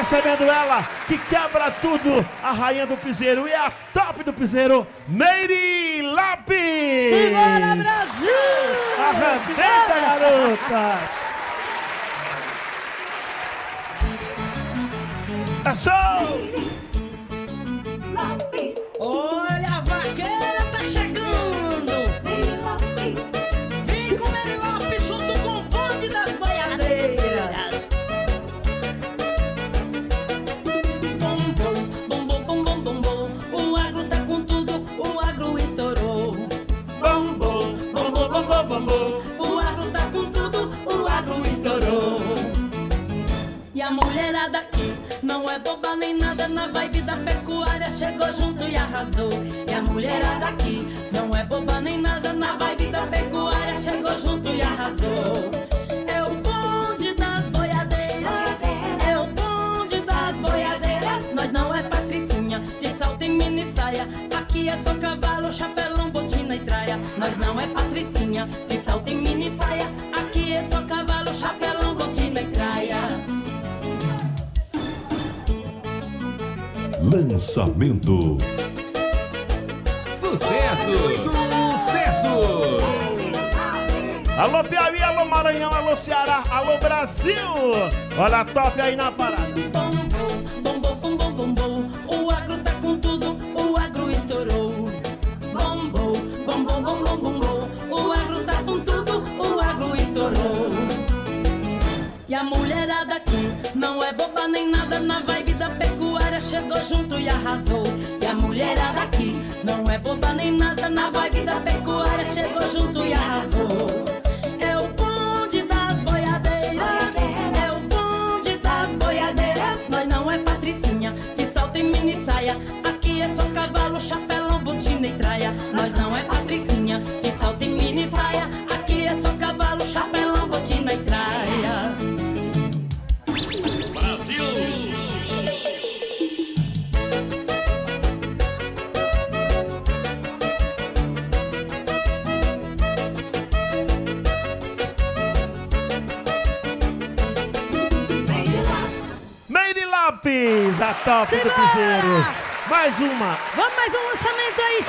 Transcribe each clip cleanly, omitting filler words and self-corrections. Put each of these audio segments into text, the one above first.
Recebendo ela, que quebra tudo, a rainha do piseiro e a top do piseiro, Meire Lápis! Simbora, Brasil! Arrebenta, garotas! É show! Olha, a vaqueira tá chegando! Vem com Meire Lápis junto com o bonde das boiadeiras! Bom, bom, bom, bom, bom, bom, bom. O agro tá com tudo, o agro estourou. Bom, bom, bom, bom, bom, bom, bom, bom. O agro tá com tudo, o agro estourou. E a mulherada aqui não é boba nem nada, na vibe da pecuária chegou junto e arrasou. E a mulherada aqui não é boba nem nada, na vibe da pecuária chegou junto e arrasou. É o bonde das boiadeiras, é o bonde das boiadeiras. Nós não é patricinha de salto e mini saia, aqui é só cavalo, chapelão, botina e traia. Nós não é patricinha de salto e mini saia, aqui é só cavalo, chapelão, botina e traia. Lançamento. Sucesso! Sucesso! Alô Piauí, alô Maranhão, alô Ceará, alô Brasil! Olha a top aí na parada. Bom, bom, bom, bom, bom, bom, bom. O agro tá com tudo, o agro estourou. Bom, bom, bom, bom, bom, bom, bom, bom. O agro tá com tudo, o agro estourou. E a mulherada aqui não é boba nem nada, na vibe da pecuária chegou junto e arrasou. E a mulherada aqui não é boba nem nada, na vibe da pecuária chegou junto e arrasou. É o bonde das boiadeiras, é o bonde das boiadeiras. Nós não é patricinha de salto e mini saia, aqui é só cavalo, chapelão, botina e traia. Nós não é patricinha de salto e mini saia, aqui é só cavalo, chapelão, botina e traia. Meire Lápis, a top do piseiro. Mais uma. Vamos mais um lançamento aí,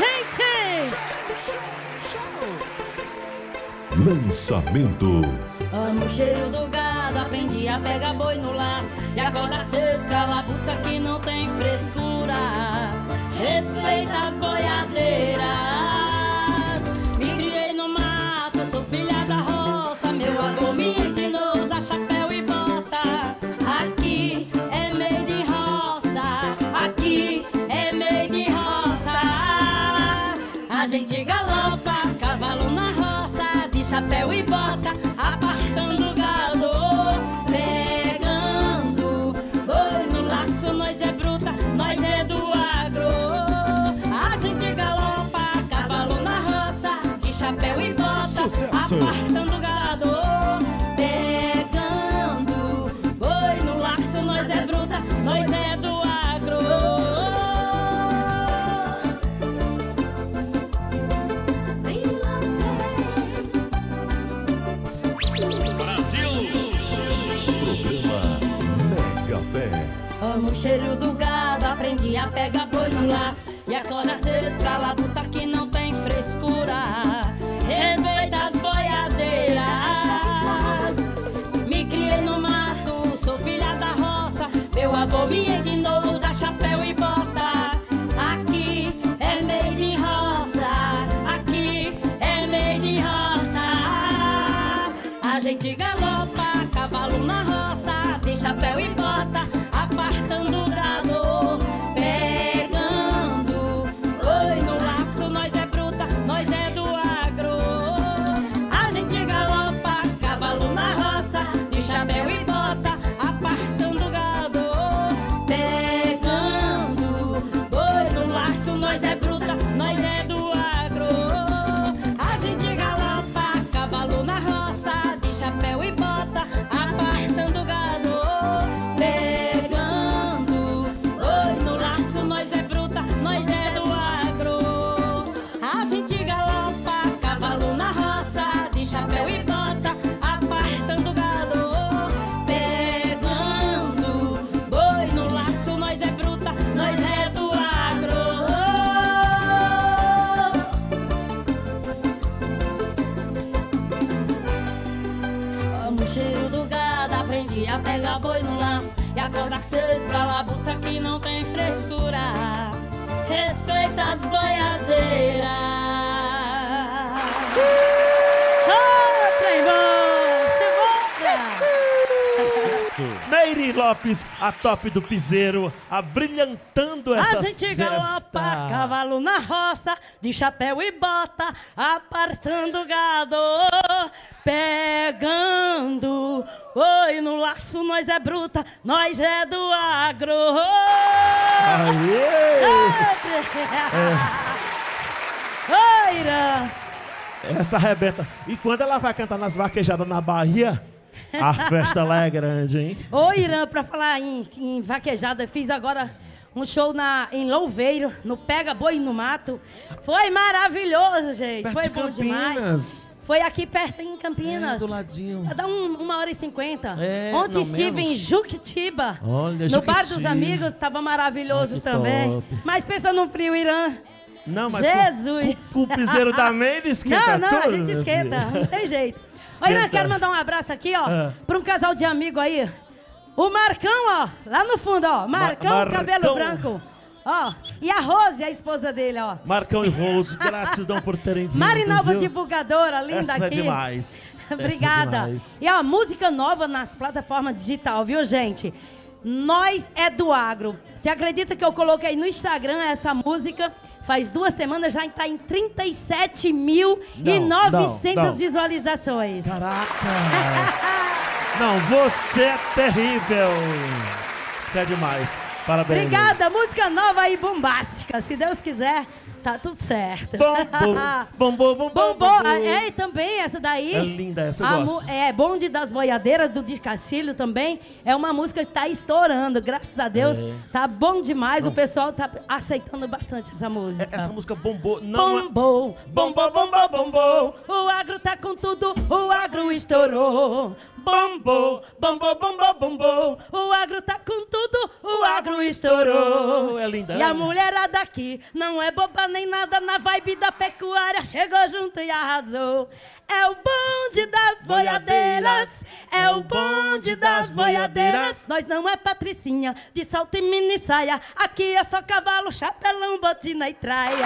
gente! Lançamento. Amo o cheiro do gado, aprendi a pegar boi no laço e acorda cedo pra labuta que não tem frescura. Respeita as boiadeiras. Me criei no mato, sou filha da roça. Meu avô me ensinou a usar chapéu e bota. Aqui é meio de roça, aqui é meio de roça. A gente galopa, cavalo na roça, de chapéu e bota, apartando o gado, pegando boi no laço. Nós é bruta, nós é do agro. A gente galopa, cavalo na roça, de chapéu e bota, apartando o gado, pegando boi no laço. Nós é bruta, nós é do agro. Programa Mega Fest. Amo o cheiro do gado, aprendi a pegar boi no laço e acorda cedo pra labuta que não tem frescura. Respeita as boiadeiras. Me criei no mato, sou filha da roça. Meu avô me ensinou a usar chapéu e bota. Aqui é meio de roça, aqui é meio de roça. A gente galopa, cavalo na roça, de chapéu e bota, apartando o gado, pegando boi no laço. Nós é bruta, nós é do agro. A gente galopa, cavalo na roça, de chapéu e bota, apartando o gado, pegando parceiro, pra labuta que não tem frescura. Respeita as boiadeiras. Ô, trem bom, chegou! Meire Lopes, a top do piseiro, abrilhantando essa A gente festa. galopa, cavalo na roça, de chapéu e bota, apartando o gado, pegando. Oi, no laço nós é bruta, nós é do agro. Aê! Oi, Irã. Essa arrebenta. E quando ela vai cantar nas vaquejadas na Bahia, a festa lá é grande, hein? Ô, Irã, pra falar em vaquejada, eu fiz agora um show em Louveiro, no Pega Boi no Mato. Foi maravilhoso, gente. Perto Foi de bom demais. Campinas. Foi aqui perto em Campinas. Do ladinho. Dá 1h50. É, Ontem não, estive menos. em Juquitiba. Olha, no Bar dos Juquiti. Amigos, estava maravilhoso Ai, que também. top. Mas pensa no frio, Irã. Não, mas Jesus! com o piseiro da Meire esquenta Não, tudo. a gente meu esquenta, filho. não tem jeito. Ô, Esquenta. Irã, quero mandar um abraço aqui, ó, Ah. pra um casal de amigo aí. O Marcão, ó, lá no fundo, ó. Marcão, Marcão. cabelo branco. Ó, e a Rose, a esposa dele, ó. Marcão e Rose, gratidão por terem vindo. Marinalva, viu? divulgadora, linda Essa aqui. é demais. Obrigada. Essa é demais. E ó, música nova nas plataformas digital, viu, gente? Nós é do agro. Você acredita que eu coloquei no Instagram essa música? Faz 2 semanas, já está em 37.900 não. visualizações. Caraca! Não, você é terrível. Você é demais. Parabéns. Obrigada, música nova e bombástica. Se Deus quiser, tá tudo certo. Bombom. Bombom, e também essa daí. É linda essa, eu gosto. É Bonde das Boiadeiras, do Descastilho também. É uma música que tá estourando, graças a Deus. Tá bom demais, o pessoal tá aceitando bastante essa música. Essa música bombou. Não Bombou, Bombou, bombou, bombou. o agro tá com tudo, o agro estourou. Bombou, bombou, bombou, bombou. O agro tá com tudo, o agro estourou. É linda. E a mulherada aqui não é boba nem nada na vibe da pecuária. Chegou junto e arrasou. É o bonde das boiadeiras. É o bonde das boiadeiras. Nós não é patricinha de salto e mini saia. Aqui é só cavalo, chapelão, botina e traia.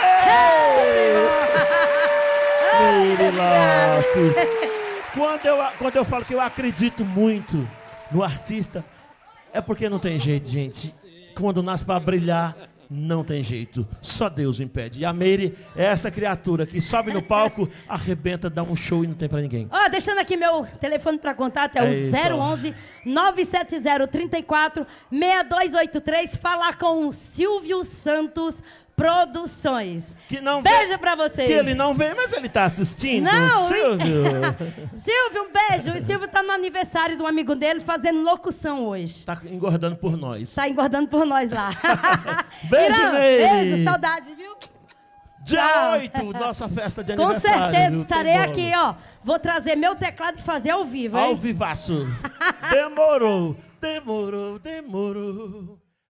Meire Lopes. Quando eu falo que eu acredito muito no artista, é porque não tem jeito, gente. Quando nasce pra brilhar, não tem jeito. Só Deus o impede. E a Meire é essa criatura que sobe no palco, arrebenta, dá um show e não tem pra ninguém. Ó, deixando aqui meu telefone para contato, é o isso. 011 970 34 6283. Falar com o Silvio Santos Produções. Que não Beijo pra vocês. Que ele não vem, mas ele tá assistindo. Não, Silvio. Silvio, um beijo. O Silvio tá no aniversário de um amigo dele fazendo locução hoje. Tá engordando por nós. Tá engordando por nós lá. Beijo, Irã, Meire. beijo, saudade, viu? Dia Tchau. 8, nossa festa de Com aniversário. certeza viu? estarei Tem aqui, bolo. ó. Vou trazer meu teclado e fazer ao vivo, hein? Ao vivaço. Demorou.